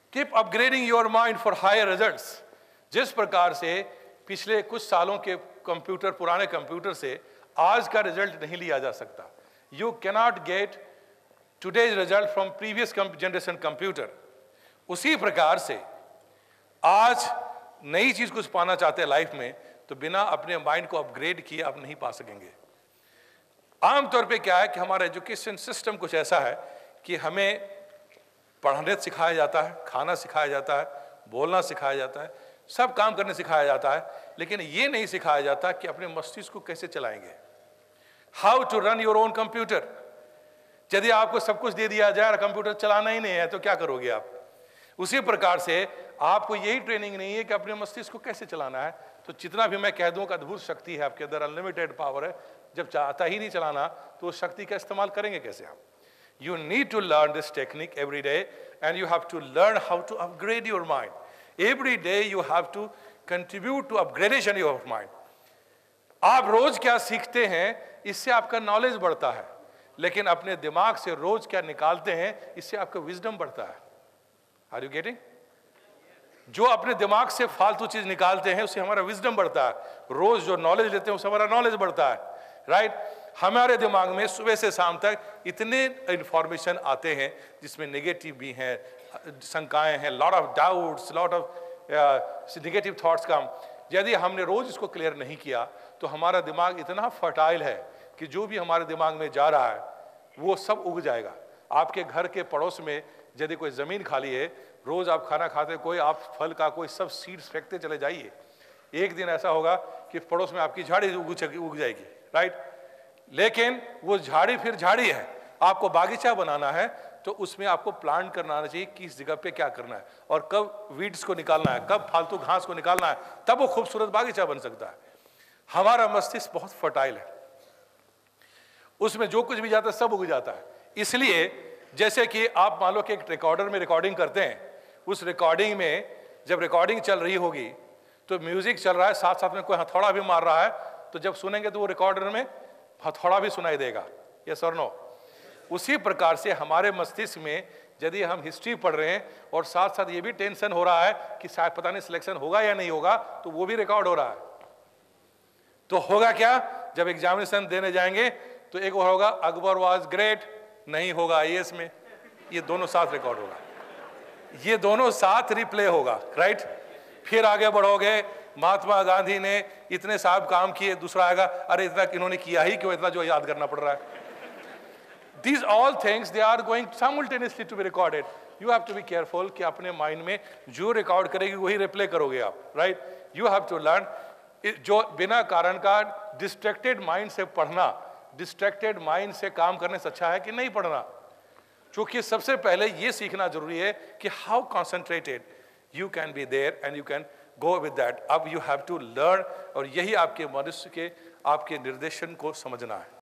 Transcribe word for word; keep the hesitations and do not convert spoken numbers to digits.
Keep upgrading your mind for higher results. जिस प्रकार से पिछले कुछ सालों के कंप्यूटर, पुराने कंप्यूटर से आज का रिजल्ट नहीं लिया जा सकता। You cannot get today's result from previous generation computer. उसी प्रकार से आज नई चीज कुछ पाना चाहते हैं लाइफ में, तो बिना अपने माइंड को अपग्रेड किए आप नहीं पा सकेंगे। आमतौर पे क्या है कि हमारा एजुकेशन सिस्टम कुछ ऐसा है कि हमें पढ़ने सिखाया जाता है, खाना सिखाया जाता है, बोलना सिखाया जाता है, सब काम करने सिखाया जाता है, लेकिन ये नहीं सिखाया जाता कि अपने मस्तिष्क को कैसे चलाएंगे। How to run your own computer. यदि आपको सब कुछ दे दिया जाए और कंप्यूटर चलाना ही नहीं है तो क्या करोगे आप? उसी प्रकार से आपको यही ट्रेनिंग नहीं है कि अपने मस्तिष्क को कैसे चलाना है। तो जितना भी मैं कह दूं कि अद्भुत शक्ति है आपके अंदर, अनलिमिटेड पावर है, जब चाहता ही नहीं चलाना तो उस शक्ति का इस्तेमाल करेंगे कैसे आप? You need to learn this technique every day, and you have to learn how to upgrade your mind. Every day you have to contribute to upgradation of your mind. आप रोज क्या सीखते हैं इससे आपका नॉलेज बढ़ता है, लेकिन अपने दिमाग से रोज क्या निकालते हैं इससे आपका विजडम बढ़ता है। Are you getting? जो अपने दिमाग से फालतू चीज निकालते हैं उससे हमारा विजडम बढ़ता है। रोज जो नॉलेज लेते हैं उससे हमारा नॉलेज बढ़ता है, राइट right? हमारे दिमाग में सुबह से शाम तक इतने इंफॉर्मेशन आते हैं जिसमें नेगेटिव भी हैं, शंकाएं हैं, lot of doubts, lot of negative thoughts का। यदि हमने रोज इसको क्लियर नहीं किया तो हमारा दिमाग इतना फर्टाइल है कि जो भी हमारे दिमाग में जा रहा है वो सब उग जाएगा। आपके घर के पड़ोस में यदि कोई ज़मीन खाली है, रोज आप खाना खाते, कोई आप फल का कोई सब सीड्स फेंकते चले जाइए, एक दिन ऐसा होगा कि पड़ोस में आपकी झाड़ी उग उग जाएगी, राइट। लेकिन वो झाड़ी फिर झाड़ी है, आपको बागीचा बनाना है तो उसमें आपको प्लांट करना आना चाहिए, किस जगह पे क्या करना है और कब वीड्स को निकालना है, कब फालतू घास को निकालना है, तब वो खूबसूरत बागीचा बन सकता है। हमारा मस्तिष्क बहुत फर्टाइल है, उसमें जो कुछ भी जाता है सब उग जाता है। इसलिए जैसे कि आप मान लो कि एक रिकॉर्डर में रिकॉर्डिंग करते हैं, उस रिकॉर्डिंग में जब रिकॉर्डिंग चल रही होगी तो म्यूजिक चल रहा है, साथ साथ में कोई हथौड़ा भी मार रहा है, तो जब सुनेंगे तो वो रिकॉर्डर में हथौड़ा भी सुनाई देगा, यस और नो। उसी प्रकार से हमारे मस्तिष्क में यदि हम हिस्ट्री पढ़ रहे हैं और साथ साथ ये भी टेंशन हो रहा है कि शायद पता नहीं सिलेक्शन होगा या नहीं होगा, तो वो भी रिकॉर्ड हो रहा है। तो होगा क्या, जब एग्जामिनेशन देने जाएंगे तो एक और होगा अकबर वाज ग्रेट, नहीं होगा आई ए एस में, ये दोनों साथ रिकॉर्ड होगा, ये दोनों साथ रिप्ले होगा, राइट। फिर आगे बढ़ोगे, महात्मा गांधी ने इतने साहब काम किए, दूसरा आएगा अरे इतना इन्होंने किया ही क्यों, इतना जो याद करना पड़ रहा है। These all things they are going simultaneously to be recorded. You have to be careful कि अपने माइंड में जो रिकॉर्ड करेगी वही रिप्ले करोगे आप, right. You have to learn, जो बिना कारण का डिस्ट्रैक्टेड माइंड से पढ़ना, डिस्ट्रैक्टेड माइंड से काम करने से अच्छा है कि नहीं पढ़ना। क्योंकि सबसे पहले ये सीखना जरूरी है कि how concentrated you can be there and you can go with that. अब यू हैव टू लर्न, और यही आपके मनुष्य के आपके निर्देशन को समझना है।